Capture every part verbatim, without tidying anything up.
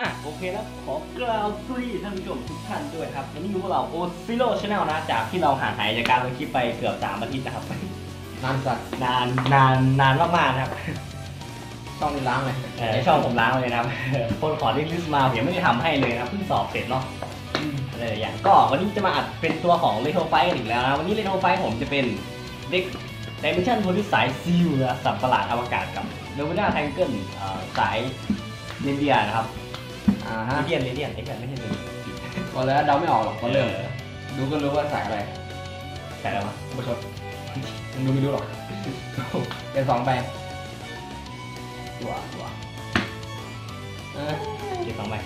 อ่ะโอเคนะขอกล่าวสวัสดีท่านผู้ชมทุกท่านด้วยครับวันนี้อยู่กับเราโอซิโร่ชาแนลนะจากที่เราห่างหายจากการลงคลิปไปเกือบสามอาทิตย์นะครับนานสัตว์นานนานนานมากๆนะครับช่องนี้ล้างเลยเออช่องผมล้างเลยนะครับคนขอรีลิสมาผมยังไม่ได้ทำให้เลยนะเพิ่งสอบเสร็จเนาะอะไรอย่างก็วันนี้จะมาอัดเป็นตัวของเลโทไฟกันอีกแล้วนะวันนี้เลโทไฟผมจะเป็นเด็กไดเมนชั่นโพลิสสายซิลนะสัตว์ประหลาดอวกาศกับโนเวน่าแทงเกิลสายเนเดียนะครับอ่าฮะเรียนเรียนไอ้แค่ไม่ใช่เรียนพอแล้วเดาไม่ออกหรอกพอเริ่มดูก็รู้ว่าสายอะไรสายอะไรวะประชดมันดูไม่รู้หรอกเดี๋ยวสองไปตัวตัวเออเดี๋ยวสองไป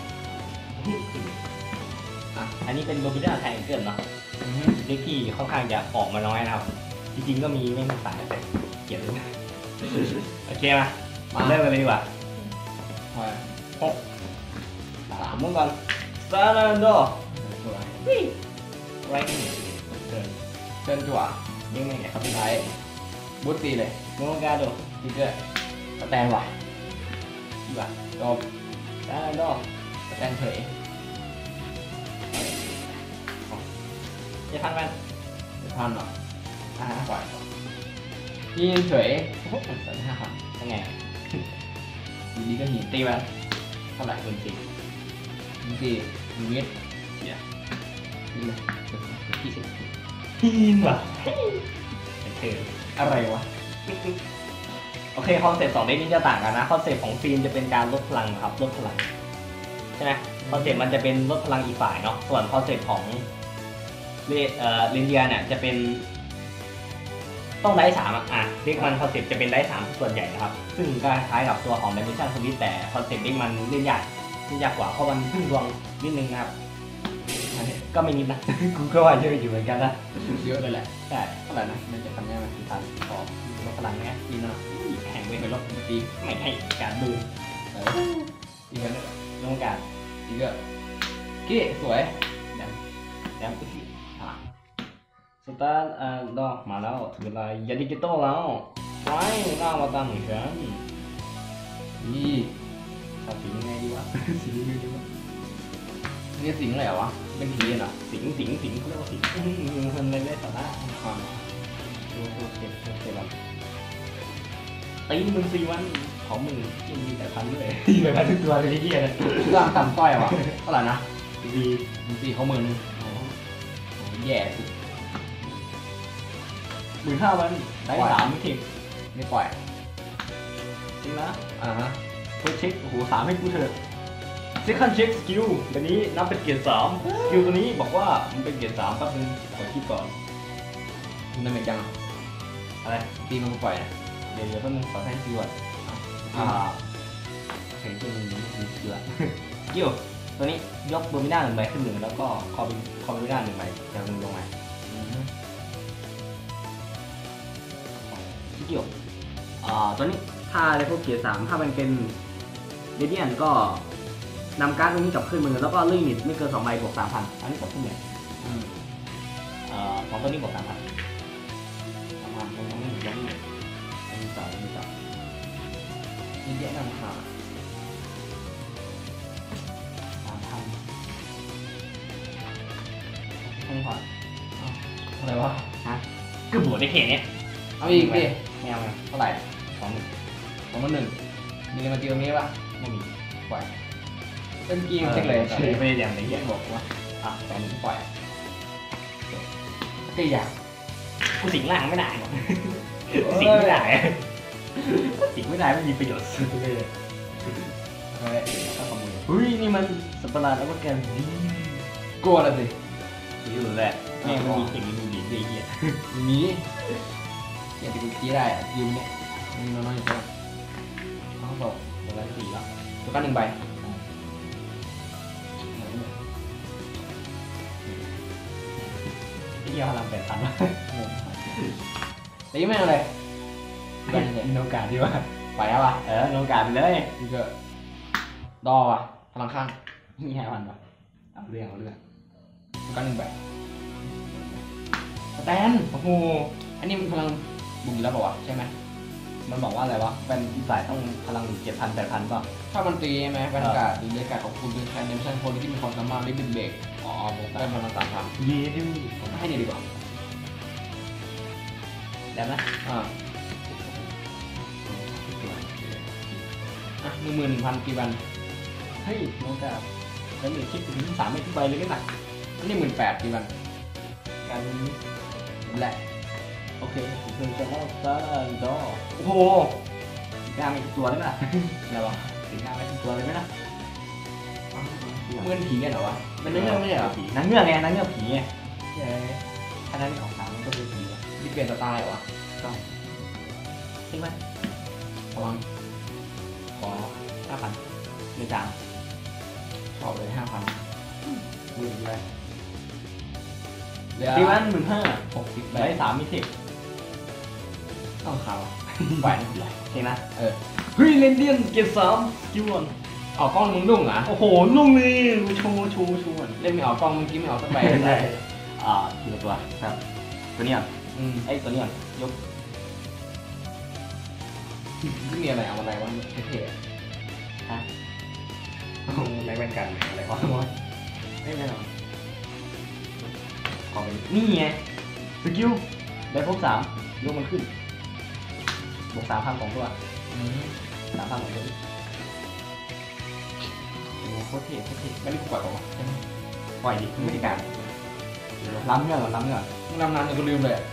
อ่ะอันนี้เป็นโรบิน่าแทงเกิลเนาะเด็กที่ค่อนข้างจะออกมาน้อยนะครับจริงๆก็มีไม่มีสายแต่เกลียดเลยโอเคมามาเริ่มกันเลยดีกว่าหกสามมุ้งก่อนซาลันโดไรนี่เดินเชิญจั่วยังไงครับพี่ไทยบูตตีเลยมุ้งกาโดติ๊กเกอร์สแตนว่ะดีกว่าจบซาลันโดสแตนเฉยจะพันมันจะพันหรอห้าปล่อยยี่เฉยโอ้โหสันห้าพันยังไงดีดีก็หินตีมันเท่าไหร่คุณตีคุณตีหนึ่งเมตรเนี่ยนี่เลยที่สิบทีนว่ะเท่อะไรวะโอเคคอนเซ็ปต์สองเด็กนี้จะต่างกันนะคอนเซ็ปต์ของฟิล์มจะเป็นการลดพลังครับลดพลังใช่ไหมคอนเซ็ปต์มันจะเป็นลดพลังอีกฝ่ายเนาะส่วนคอนเซ็ปต์ของเรเอ่อเรนเดียเนี่ยจะเป็นต้องได้สามอ่ะเด็กมันคอนเซ็ปต์จะเป็นได้สามส่วนใหญ่นะครับซึ่งก็คล้ายกับตัวของ Dimension Switch แต่คอนเซ็ปต์เด็กมันเล่นยากเล่นยากกว่าเพราะมันพึ่งดวงนิดนึงนะครับก็ไม่นิดนะกูก็ว่าเยอะอยู่เหมือนกันนะเยอะเลยแหละใช่เท่าไหร่นะมันจะทำยังไงมันทันขอลดพลังนะดีนะแข่งเว้ยไปลดตีไม่ให้การดูดีกันเลยต้องการดีก็กี้สวยแดมแดมก็คือสตาร์ทดอกมาแล้วถึงเวลาอย่าดิจิตอลแล้วไว้ร่างมาตามของฉันนี่ชอบสียังไงดีวะสียังไงดีวะนี่สิงอะไรวะเป็นผีเหรอสิงสิงสิงเขาเรียกว่าสิงมันไม่ได้สาระความดูดูเก็บเก็บแบบตีมึงสี่วันของมึงยังมีแต่พันด้วยตีแต่พันทุกตัวเลยที่เกียร์เลยร่างต่ำต้อยวะเท่าไหร่นะดีดีเขาหมื่นแย่สุดหมื่นห้าวันได้สามไม่ถิดไม่ปล่อยจริงนะอ่าฮะเฟิร์สเช็คโอ้โหสามให้กูเถอะเซคันด์เช็คสกิลแบบนี้นับเป็นเกียร์สามสกิลตัวนี้บอกว่ามันเป็นเกียร์สามแป๊บนึงขอคิดก่อนมันเป็นยังอะไรตีมันปล่อยเดี๋ยวเดี๋ยวแป๊บนึงขอให้คิวอ่ะอ่าเห็นตัวนี้มีเสือสกิลตัวนี้ยกโดมิน่าหนึ่งใบขึ้นหนึ่งแล้วก็คอบิคอบิน่าหนึ่งใบจากหนึ่งลงมาสกิลอ่าตัวนี้ถ้าในพวกเกียร์สามถ้ามันเป็นเรเดียนก็นำการ์ดตรงนี้กลับขึ้นมือแล้วก็ลิมิตไม่เกินสองใบบวกสามพันอันนี้กลับขึ้นเลยอ่าสองตัวนี้บวกสามพันสามพันยังไม่ยังไม่อันนี้ต่ออันนี้ต่อมีแยะนำขาสามพันอันนี้พออะไรวะฮะก็บวกได้แค่นี้เอาอีกดิไม่เอาเท่าไหร่สองหนึ่งสองหนึ่งมีอะไรมาตีตรงนี้ปะไม่มีปล่อยเป็นกีมเช็คเลยเฉยไปอย่างไรเงี้ยบอกว่าอ่ะตอนนี้ปล่อยก็อยากกูสิงล่างไม่ได้หรอกสิงไม่ได้สิงไม่ได้ไม่มีประโยชน์สุดเลยอะไรถ้าขโมยเฮ้ยนี่มันสัตว์ประหลาดแล้วก็แกนดีกลัวละสิอยู่แหละแม่มันมีสิ่งมีดีดีเหี้ยมีอย่างที่กูคิดได้อะยืมเนี่ยมีน้อยๆอยู่แล้วเขาบอกตัวละสี่แล้วตัวกันหนึ่งใบที่เที่ยวพลังแปดพันตีไม่เอาเลยโนกาดีว่าไปแล้วป่ะเออโนกาไปเลยนี่ก็ดอว่ะพลังข้างนี่แค่พันป่ะเอาเรื่องเอาเรื่องตัวกันหนึ่งใบสแตนโอ้โหอันนี้มันพลังบุญแล้วเปล่าวะใช่ไหมมันบอกว่าอะไรวะเป็นอีกฝ่ายต้องพลังเจ็ดพันแปดพันป่ะถ้ามันตีใช่ไหมบรรยากาศหรือเรื่องการของคุณเป็นแคนเนชั่นคนที่มีความสามารถลิมิตเบรกอ๋อโบกได้พลังสามพันเย้ดิผมให้ดีดีกว่าแล้วนะอ่าอ่ะหนึ่งหมื่นหนึ่งพันกี่วันเฮ้ยโมกาแล้วมีคิดถึงสามไม่ทุกใบเลยก็หนักอันนี้หมื่นแปดกี่วันการนี้แหละโอเคผมเพิ่งจะว่าซาดอโอ้โหสีหน้าไม่ทุกตัวเลยไหมล่ะอะไรวะสีหน้าไม่ทุกตัวเลยไหมล่ะเมื่อนผีกันเหรอวะมันไม่ใช่ไม่ใช่เหรอผีนางเงือกไงนางเงือกผีไงเย้ถ้านั้นไม่ออกทางมันก็เป็นผีอ่ะที่เปลี่ยนสไตล์เหรอวะต้องจริงไหมระวังขอห้าพันเดือนจางชอบเลยห้าพันหมื่นเลยเหลือตีวันหมื่นห้าหกสิบใบได้สามมิติต้องขาวฝ่ายนี่คืออะไรโอเคนะเออเฮ้ยเลนเดียนเกตสามคิวอนออกกล้องมึงดุ้งเหรอโอ้โหลุ่งเลยโชว์โชว์โชว์เล่นไม่ออกกล้องเมื่อกี้ไม่ออกสักใบได้อ่าทีละตัวครับ ตัวนี้อ่ะอืมไอ้ตัวนี้อ่ะยกไม่มีอะไรเอาอะไรวะเท่ฮะๆไม่เป็นกันอะไรวะไม่แน่นอนขอไปนี่ไงสกิลได้ครบสามยกมันขึ้นบวกสามพันของตัวอืมสามพันของตัวโอ้โหโคตรเท่โคตรเท่ไม่ได้กูปล่อยบอกว่าปล่อยดิไม่ได้การล้ำเงื่อนเหรอล้ำเงื่อนมึงรำนานจนกูลืมเลยอะ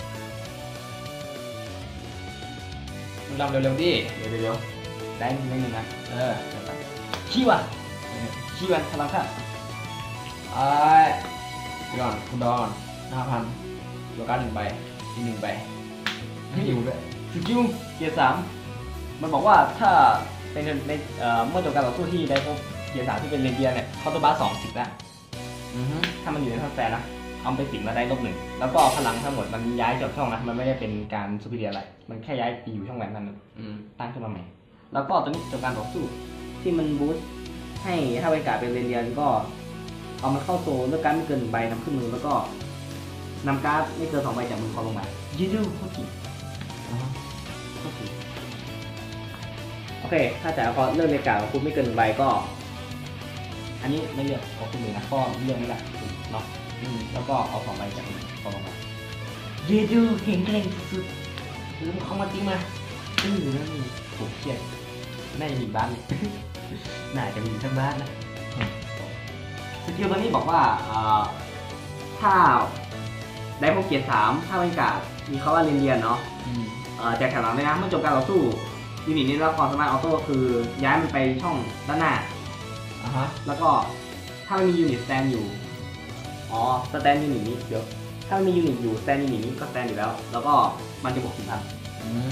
มึงรำเร็วๆดิเดี๋ยวเดี๋ยวได้นิดนึงนะเออขี้ว่ะขี้วันพลังค่ะไอ้เดี๋ยวก่อนคุณดอนห้าพันตัวการดหนึ่งใบอีกหนึ่งใบไม่อยู่ด้วยสกิลเกียร์สามมันบอกว่าถ้าเป็นในเอ่อเมื่อจบการต่อสู้ที่ได้พบเกียร์สามที่เป็นเรนเดียร์เนี่ยเขาตัวบ้าสองสิบแล้วอือฮึถ้ามันอยู่ในท่าแฟร์นะเอาไปสิงแล้วได้ลบหนึ่งแล้วก็พลังทั้งหมดมันย้ายจบช่องนะมันไม่ได้เป็นการซูเปอร์เดียอะไรมันแค่ย้ายไปอยู่ช่องแหวนนั้นอืมตั้งขึ้นมาใหม่แล้วก็ตัวนี้จบการต่อสู้ที่มันบูสต์ให้ถ้าบรรยากาศเป็นเรนเดียร์ก็เอามันเข้าโซนเลือกการดไม่เกินหนึ่งใบนำขึ้นมือแล้วก็นำการ์ดไม่เกินสองใบจากมือเขาลงมายืดๆโคตรเก่งอ่าฮะโคตรเก่งโอเคถ้าจะเอาเลือกบรรยากาศของคุณไม่เกินหนึ่งใบก็ อันนี้ไม่เลือกเอาขึ้นมือนะก็เลือกไม่ได้เนาะอืมแล้วก็เอาสองใบจากมือเขาลงมายืดๆเก่งเก่งสุดหรือมึงเข้ามาจริงมาๆอื้อนั่นนี่โหเครียดน่าจะมีบ้านเลย น่าจะมีทั้งบ้านนะสกิลตัวนี้บอกว่าเอ่อถ้าได้พบเกียร์สามถ้าบรรยากาศมีเขาว่าเรียนเรียนเนาะอืมเอ่อจากแถวหลังเลยนะเมื่อจบการต่อสู้ยูนิตนี้รับความสามารถออโต้คือย้ายมันไปช่องด้านหน้าอ่าฮะแล้วก็ถ้ามันมียูนิตสแตนอยู่อ๋อสแตนยูนิตนี้เดี๋ยวถ้ามันมียูนิตอยู่สแตนยูนิตนี้ก็สแตนอยู่แล้ว แล้วก็มันจะบวกสี่พันอืม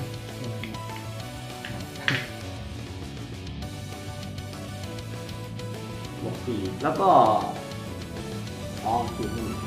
บวกสี่แล้วก็อ๋อสูตรนี้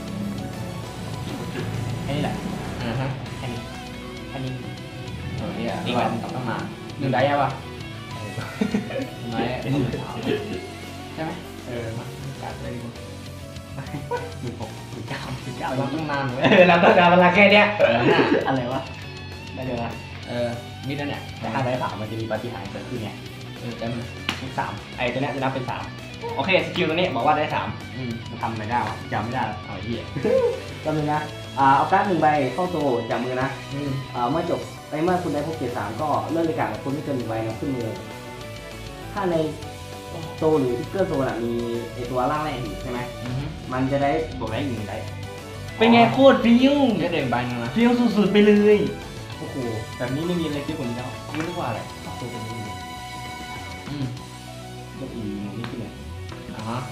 แค่นี้แหละอ่าฮะแค่นี้แค่นี้เออเนี่ยอีกวัวันนต้องมาหนึ่งได้ยังวะไหนใช่ไหมเออมาการได้ดีกว่าหนึ่งหกหนึ่งเก้าหนึ่งเก้าเราต้องนานเลเอย อเราต้องการเวลาแค่เนี้ยอะไรวะได้เลยนะเออมิดแล้วเนี่ยแต่ถ้าได้สามมันจะมีปาฏิหาริย์เกิดขึ้นไงเออเต็มเลยเลขสามไอ้ตัวเนี้ยจะนับเป็นสามโอเคสกิลตัวนี้บอกว่าได้สามอืมมันทำไม่ได้วะจำไม่ได้แล้วเอาไอ้เหี้ยจำเลยนะอ่าเอาการ์ดหนึ่งใบเข้าโซจากมือนะอืมอ่าเมื่อจบไอ้เมื่อคุณได้พบเกียร์สามก็เลื่อนรายการของคุณไม่เกินหนึ่งใบนะขึ้นมือถ้าในโซหรือทิกเกอร์โซน่ะมีไอ้ตัวล่างแรกอยู่ใช่ไหมอืมมันจะได้บวกได้อีกหนึ่งได้เป็นไงโคตรฟิวได้เด่นใบนึงนะฟิวสุดๆไปเลยโอ้โหแบบนี้ไม่มีอะไรฟิวกว่านี้แล้วกูนึกว่าอะไรเข้าโซเป็นนี้อืมยกอีนี่ขึ้นเลยอ่าฮะ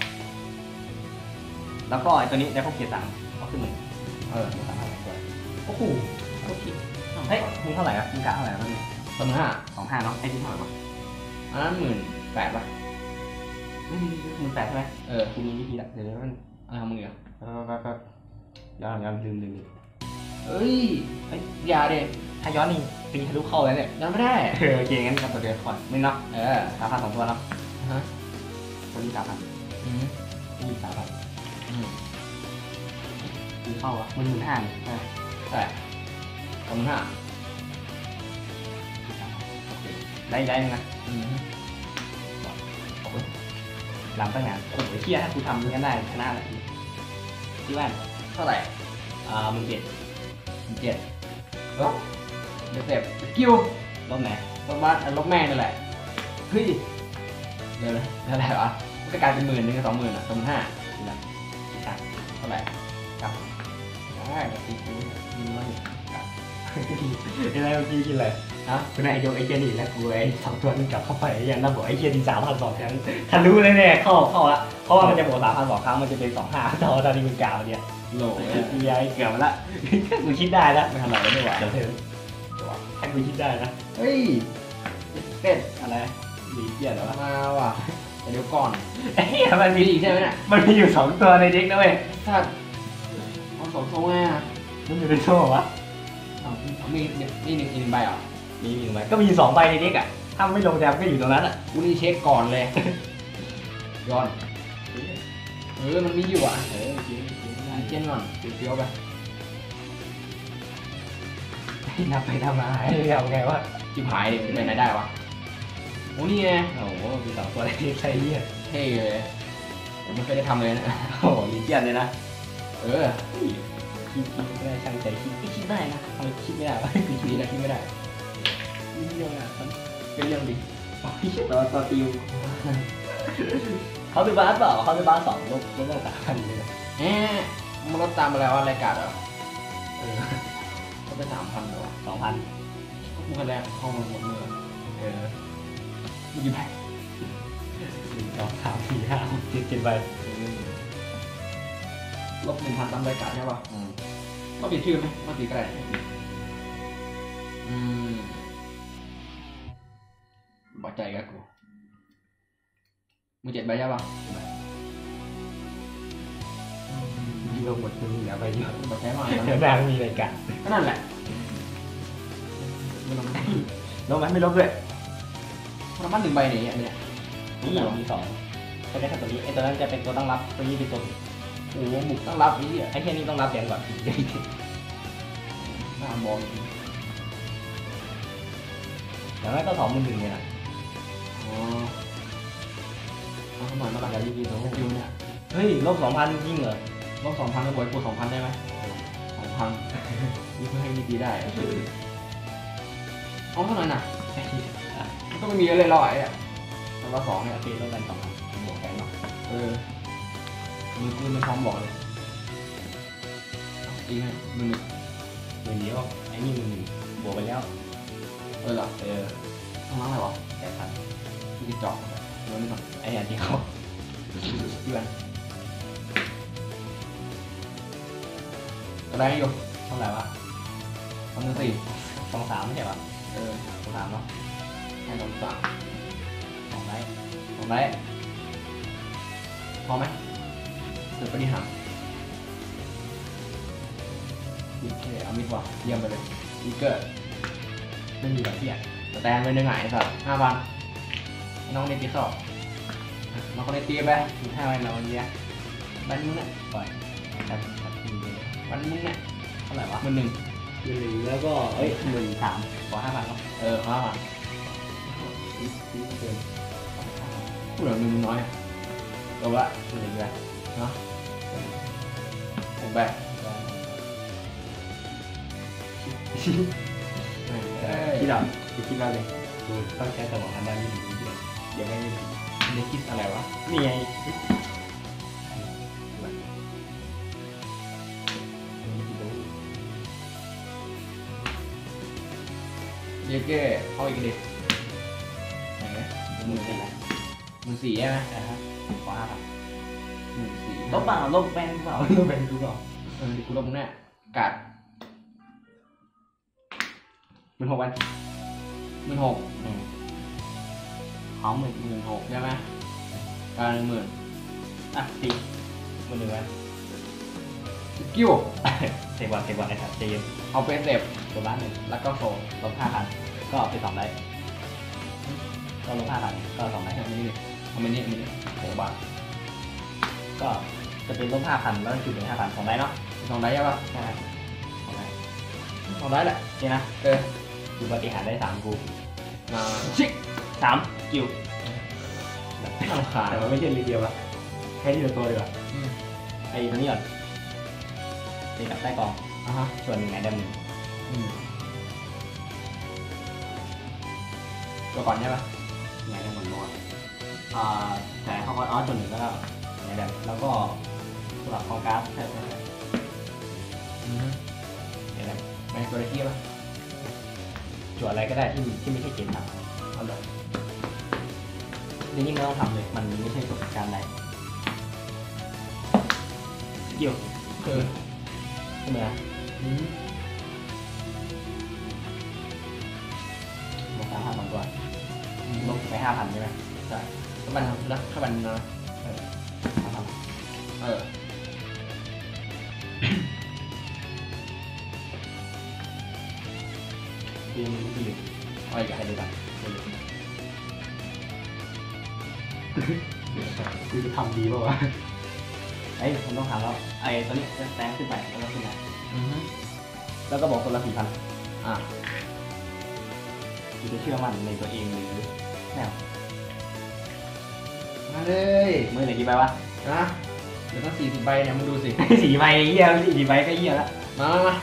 แล้วก็ไอ้ตัวนี้ได้พบเกียร์สามเอาขึ้นมือเออสามพันตัวโอ้โหโคตรคิดเฮ้ยมึงเท่าไหร่อ่ะมึงกะเท่าไหร่แล้วเนี่ยสองห้าสองห้าเนาะไอ้ที่เท่าไหร่วะอันนั้นหมื่นแปดป่ะไม่มีมึงแปดใช่ไหมเออกูมีวิธีละเดี๋ยวเดี๋ยวมันอะไรของมึงอ่ะแป๊บแป๊บแป๊บย้อนย้อนลืมลืมลืมเอ้ยไอ้ยาเด็กถ้าย้อนนี่ตีทะลุเข้าแล้วเนี่ยยังไม่ได้เออโอเคงั้นกับตัวเดียวก่อนไม่เนาะเออสามพันสองตัวเนาะฮะตัวนี้สามพันอืมนี่สามพันอืมตีเข้าอ่ะมันหมื่นห้าเนี่ยใช่ใช่สองห้าได้ได้นะอืมลำตั้งนานโอ้โหเที่ยถ้ากูทำงั้นได้ชนะเลยที่ว่าเท่าไหร่อ่ามึงเจ็ดเจ็ดลบเดี๋ยวเสพสกิลรอบไหนลบบ้านลบแม่นั่นแหละเฮ้ยเดี๋ยวนะเท่าไหร่วะมันก็กลายเป็นหมื่นหนึ่งกับสองหมื่นอ่ะสองหมื่นห้าทีละทีละเท่าไหร่กับได้กับตีกูยิงมันกับอะไรเมื่อกี้กินอะไรฮะคุณนายยกไอ้เจนี่แล้วกูไอ้สองตัวนึงกลับเข้าไปยังน่าบอกไอ้เจนี่สามพันสองครั้งทะลุเลยแน่เข้าเข้าละเพราะว่ามันจะบวกสามพันสองครั้งมันจะเป็นสองห้าตอนตอนนี้มึงกล่าวเนี่ยโหลมีไอ้เกือบมาละกูคิดได้แล้วไม่ทำอะไรไม่ไหวเดี๋ยวเธอแค่กูคิดได้นะเฮ้ยเป็ดอะไรดีเกียร์เหรอวะมาว่ะแต่เดี๋ยวก่อนไอ้เหี้ยมันมีมีอีกใช่ไหมเนี่ยมันมีอยู่สองตัวในเด็กนะเว้ยถ้าเอาสองโซ่ไงอ่ะมันอยู่ในโซ่วะเอาเอามีนี่หนึ่งอีกหนึ่งใบเหรอมีหนึ่งใบก็มีสองใบในเด็กอ่ะถ้าไม่ลงแดมก็อยู่ตรงนั้นอ่ะกูนี่เช็คก่อนเลยย้อนเออมันมีอยู่อ่ะเออจริงจริงอันเจนก่อนเฟี้ยวๆไปนับไปทำมาให้เอาไงวะจิบหายดิไปไหนได้วะโอ้นี่ไงโอ้โหมีสองตัวในเด็กใช่เหี้ยเท่เลยผมไม่เคยได้ทำเลยนะโอ้โหลีเจียนเลยนะเออคิดคิดไม่ได้ช่างใจคิดไม่คิดได้นะทำไมคิดไม่ได้วะคือคิดดีได้นะที่ไม่ได้เรื่องอ่ะมันเป็นเรื่องดีโอ้ยตัวตัวติวเขาเป็นบาสเปล่าเขาเป็นบาสสองลบลบตั้งสามพันเลยเอ๊ะมันลดตามมาแล้วว่ารายการเหรอเออลดไปสามพันเหรอสองพันก็พูดกันแล้วเข้ามาหมดมือเออมีกี่ใบหนึ่งสองสามสี่ห้าหกเจ็ดเจ็ดใบลบหนึ่งพันตามรายการใช่ป่ะอืมต้องเปลี่ยนชื่อไหมต้องเปลี่ยนก็ได้อืมบอกใจกับกูมือเจ็ดใบใช่ป่ะยิงลงหมดมือเหลือใบเดียวบอกใจมากเดี๋ยวนางมีรายการก็นั่นแหละไม่ลงลบไหมไม่ลบด้วยมันมันหนึ่งใบเนี่ยอันเนี้ยนี่มีสองใช่ไหมครับตัวนี้ไอ้ตัวนั้นจะเป็นตัวตั้งรับตัวนี้เป็นตัวโอ้โหบุกตั้งรับนี่อ่ะไอ้แค่นี้ต้องรับเสียงก่อนหน้าบอลอย่างนั้นก็สองหมื่นหนึ่งเลยนะอ๋อเอาหน่อยมาหลังเดี๋ยวรีวิวสกิลเนี่ยเฮ้ยลบสองพันจริงเหรอลบสองพันก็บวกกูสองพันได้ไหมสองพันนี่เพื่อให้มีดีได้เอาเท่าไหร่น่ะมันก็ไม่มีอะไรหรอกไอ้อะสำหรับสองเนี่ยโอเคลบกันสองพันบวกกันเนาะเออมือกูมันพร้อมบอกเลยจริงไหมมือหนึ่งหมื่นเดียวไอ้นี่หมื่นหนึ่งบวกไปแล้วเออเหรอเออทำร้านอะไรวะแปดพันมีกระจอกเดี๋ยวนี้ก่อนไอ้อันที่เขาเพื่อนอะไรอยู่เท่าไหร่วะทำมือสี่สองสามไม่ใช่ปะเออสองสามเนาะให้ลองสั่งสองไลท์ลองได้พอไหมเดี๋ยวปฏิหารโอเคเอามิดว่ะเยี่ยมไปเลยอีเกอร์ไม่มีแบบเที่ยสแตนไปหนึ่งไหนสัตว์ห้าพันน้องเนตีสอบน้องคนเนตีไปมีห้าใบเราเนี้ยบันมึงเนี่ยปล่อยครับครับทีเดียวบันมึงเนี่ยเท่าไหร่วะมันหนึ่งหมื่นหนึ่งแล้วก็เอ้ยหมื่นสามขอห้าพันเนาะเออห้าพันเกินพูดเหลือหนึ่งน้อยอะจบละหมื่นหนึ่งเลยเนาะผมไปเอ้ยคิดเอาคิดเอาเลยดูต้องใช้สมองทำได้ยี่สิบเดียวเดี๋ยวไม่มีเนคิดอะไรวะนี่ไงเยเก้เข้าอีกดิไหนไหมหมื่นสี่ละมือสี่ใช่ไหมนะฮะขอห้าพันมือสี่ลบเปล่าลบแบนเปล่าลบแบนดูเปล่าเออกูลบมึงแน่กัดหมื่นหกพันหมื่นหกอืมหอมหมื่นหมื่นหกใช่ไหมการหนึ่งหมื่นอ่ะสี่หมื่นหนึ่งพันสกิลเทวันเทวันนะครับเจนเอาไปเสพตัวบ้านหนึ่งแล้วก็โซลบห้าพันก็เอาไปสองได้ก็ลบห้าพันก็สองได้อันนี้ดิเอาไปนี่อันนี้โหบาทก็จะเป็นลบห้าพันแล้วก็จุดเป็นห้าพันสองได้เนาะสองได้ใช่ปะใช่ไหมสองได้สองได้แหละนี่นะเออดูปฏิหารได้สามกูมาชิกสามกิวน่ารำคาญแต่มันไม่ใช่รีเดียวละแค่ที่ตัวดีกว่าไอ้ตัวนี้ก่อนตีกับใต้กองอ่ะฮะส่วนหนึ่งไหนได้หนึ่งตัวก่อนใช่ปะไหนได้หมดรอดอ่าแต่เขาก็อ๋อส่วนหนึ่งก็ไหนได้แล้วก็สลับของการ์ดใช่ใช่ใช่ไหนได้ไปตัวที่ปะจั่วอะไรก็ได้ที่ที่ไม่ใช่เกมทำเอาเลยนี่นี่ไม่ต้องทำเลยมันไม่ใช่กฎการใดเกี่ยวคือใช่ไหมนะลงสามห้าพันก่อนลงไปห้าพันใช่ไหมใช่ข้าบันนะข้าบันนะเออห้าพันเออทีมที่อยู่เอาอีกใครอ่ะดูกันกูจะทำดีป่าวะไอ้ผมต้องถามแล้วไอ้ตอนนี้จะแซงขึ้นไปแล้วก็ขึ้นไปแล้วก็บอกคนละสี่พันอ่ะกูจะเชื่อมั่นในตัวเองหรือแนวมาเลยมือไหนกี่ใบวะนะเดี๋ยวต้องสี่สิบใบเนี่ยมึงดูสิสี่ใบเยี่ยสี่ใบก็เยี่ยแล้วมามามา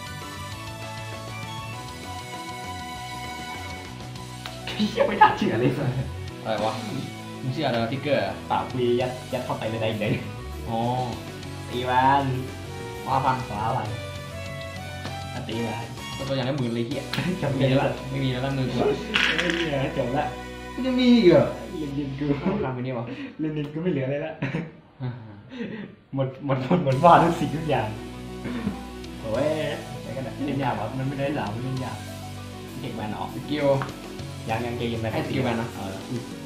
พี่ยังไม่ทันเชื่อเลยอะไรวะมึงเชื่ออะไรวะติ๊กเกอร์ปากคุยยัดยัดเข้าไปในใดเลยอ๋อตีวันมาพันขวาวันตีวันตัวอย่างได้หมื่นเลยเหี้ยจบไม่เลมียแล้วละไม่มีแล้วตั้งมือกูไม่เหลือจบละมันจะมีอีกเหรอเล่นดินกูทำไปนี่วะเล่นดินกูไม่เหลืออะไรละหมดหมดหมดหมดฟาดทุกสิ่งทุกอย่างโอ้ยอะไรกันเล่นยากวะมันไม่ได้หลามันเล่นยากเด็กแมนออกสกิลยังยังเกมไปให้สกิลแมนนะเออ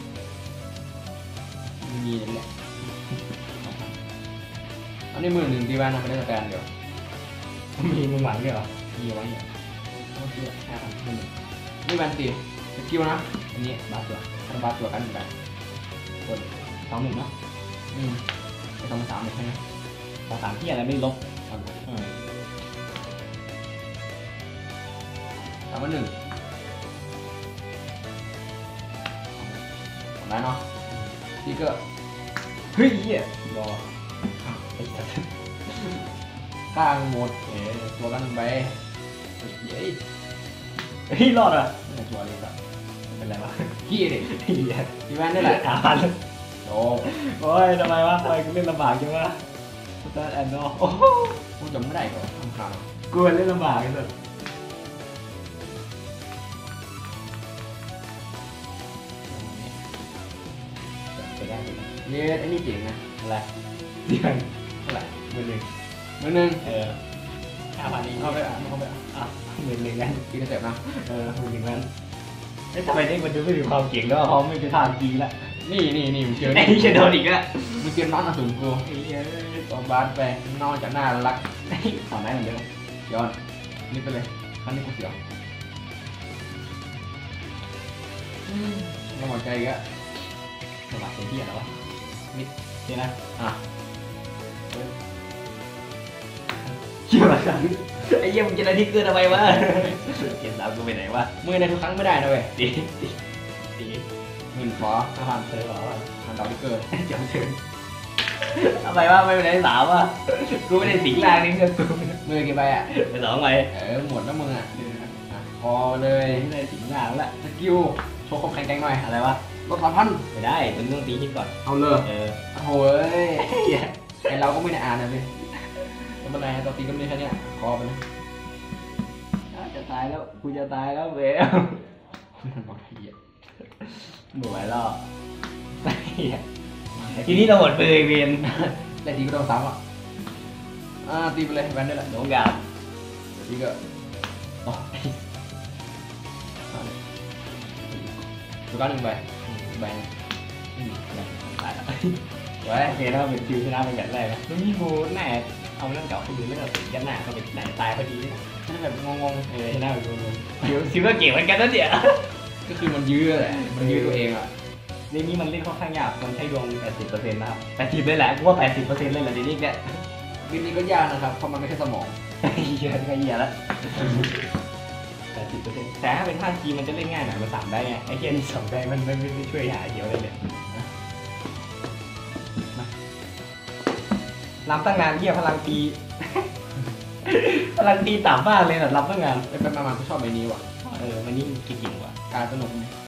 ไม่มีนั่นแหละอันนี้หมื่นหนึ่งตีแวนนะไม่ได้สแตนเดี๋ยวมีมึงหวังด้วยเหรอมีไว้เนี่ยต้องเชื่อห้าพันหนึ่งนี่แวนตีสกิลนะอันนี้บาทตัวธนบัตรตัวกันแบบคนสองหนึ่งเนาะอืมไปทำสามเลยใช่ไหมสองสามที่อะไรไม่ลบเอาเลยอืมสามวันหนึ่งทำได้เนาะติ๊กเกอร์เฮ้ยเหี้ยรอไอ้สัสข้างหมดเอ๋ตัวกันหนึ่งใบเย้เฮ้ยรอดอ่ะไม่ได้ตัวเลยครับเป็นไรวะขี้ดิเหี้ยตีแวนนี่แหละหาพันโอ้โอ้ยทำไมวะทำไมกูเล่นลำบากจังวะสตาร์แอนด์โนโอ้โหกูจำไม่ได้ก่อนทำข่าวกูเล่นลำบากที่สุดไปได้ไปได้เย้ไอ้นี่เจ๋งนะอะไรเดือนเท่าไหร่หมื่นหนึ่งมือหนึ่งเออห้าพันนี้เข้าไปอ่ะเข้าไปอ่ะอ่ะหมื่นหนึ่งกันตีกระเสบนะเออหมื่นหนึ่งกันเอ้ยทำไมเด็กมันดูไม่ถึงความเก่งแล้วเพราะไม่ไปทางจริงละนี่นี่นี่มึงเจอไอ้เชโดนอีกแล้วมึงเจอน้องอสูรกูไอ้เหี้ยตัวบาสไปนอกจากหน้ารักไอ้ขอได้เหมือนเดิมย้อนนี่ไปเลยครั้งนี้กูเสียวไม่หมดใจอีกอะสมัครเป็นที่อะไรวะมิดเดี๋ยวนะอ่ะเชื่อกันไอ้เหี้ยมึงจะได้ที่เกินทำไมวะเกียรติสามกูไปไหนวะมือในทุกครั้งไม่ได้นะเว้ยตีตีตีหมื่นขอห้าพันเคยบอกว่าหันดาวดิเกอร์จำเชิญทำไมวะไม่ไปไหนสามวะกูไม่ได้สิงแรงนี่เงินกูมือกี่ใบอ่ะไปสองไปเออหมดแล้วมึงอ่ะอ่ะพอเลยไม่ได้สิงแรงละสกิลโชว์ความแข็งแกร่งหน่อยอะไรวะลดสามพันไม่ได้มึงต้องตีฮิตก่อนเอาเลยเออโอ้โหเอ้ยเหี้ยไอเราก็ไม่ได้อ่านนะพี่ไม่เป็นไรตัวตีก็มีแค่เนี้ยคอไปเลยจะตายแล้วกูจะตายแล้วเว้ยมันบอกเหี้ยหน่วยแล้วเหี้ยทีนี้เราหมดเบอร์เวียนแต่ตีก็โดนซ้ำอ่ะอ่าตีไปเลยแวนได้แหละหลงกาบตีก็โอ้ยตัวการหนึ่งใบใบอืมตายแล้วไว้โอเคแล้วเป็นคิวชนะเป็นแบบแรกนะแล้วนี่กูแน่เอาเรื่องเก่าให้ดูเรื่องติดยันหน้าเขาเป็นไหนตายพอดีเนี่ยถ้าแบบงงเออชนะเป็นกูคิวคิวก็เก่งเหมือนกันนะเนี่ยๆก็คือมันยื้อแหละมันยื้อตัวเองอ่ะเรื่องนี้มันเล่นค่อนข้างยากมันใช้ดวง แปดสิบเปอร์เซ็นต์ นะครับแปดสิบเลยแหละกูว่า แปดสิบเปอร์เซ็นต์ เลยแหละเดี๋ยวนี้เนี่ยวินนี้ก็ยากนะครับเพราะมันไม่ใช่สมองเหี้ยก็เหี้ยแล้วแต่ดสิบเปอร์เซ็นต์แต่ถ้าเป็นห้าคีมันจะเล่นง่ายหน่อยมันสามได้ไงไอ้เหี้ยนี่สองได้มันไม่ไม่ช่วยหาเดียวเลยเนี่ยลำตั้งนานเหี้ยพลังตี พลังตีต่ำมากเลยนะลำตั้งนานไปไปมาๆก็ชอบใบนี้ว่ะเออมันนี่กิ่งๆว่ะการสนุก